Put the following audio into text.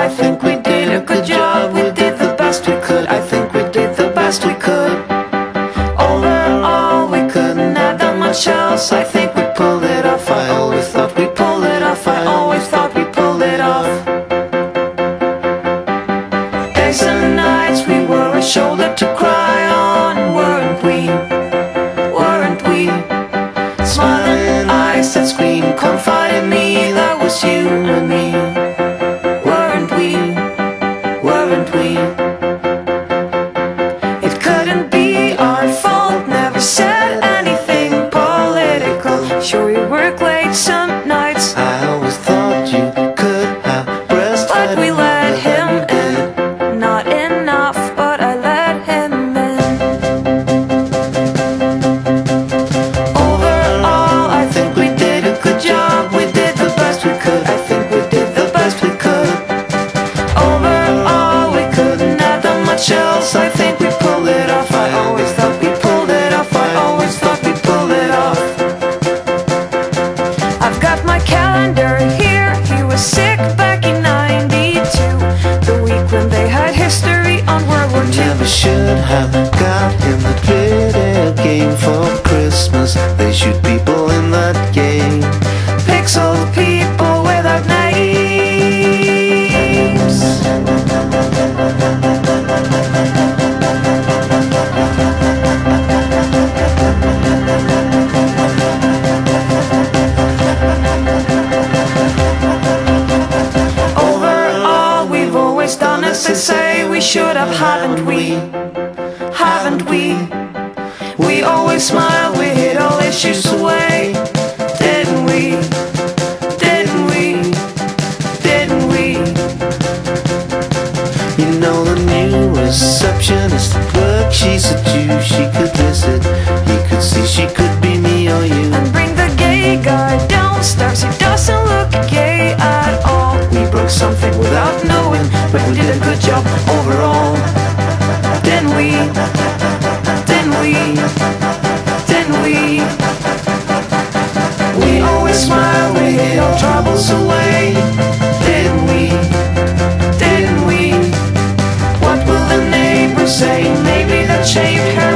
think we did a good job. We did the best we could. I think we did the best we could. Overall, we couldn't have done much else. I think we pulled it off. I always thought we pulled it off. I always thought we pulled it off. Days and nights we were a shoulder to cry on, weren't we? Weren't we? Smiling eyes that scream, confide in me, that was you and me. Weren't we? Weren't we? It couldn't be our fault, never said anything political. Sure you work late some nights. I always thought you could have breastfed, but we let him in. Not enough, but I let him in. Overall, I think we did a good job. We did the best we could. I think we did the best we could. Overall, we couldn't have done much else. I think we pulled it off. I always thought we pulled it off. I always thought we pulled it off. I've got my calendar here. He was sick back in '92, the week when they had history on World War II. Never should have got him the dreaded game for Christmas. They shoot people in that game. Pixel people without names. Overall, we've always done as they say we should have, haven't we? Haven't we? We always smiled, we hid all issues away. Didn't we? Didn't we? Didn't we? You know the new receptionist at work, she's a Jew. She could visit, he could see, she could be me or you. And bring the gay guy downstairs, he doesn't look gay at all. We broke something without knowing, but we did a good job overall. Didn't we? Didn't we? Didn't we? We always smile, we hid our troubles away. Didn't we? Didn't we? What will the neighbors say? Maybe that shaved her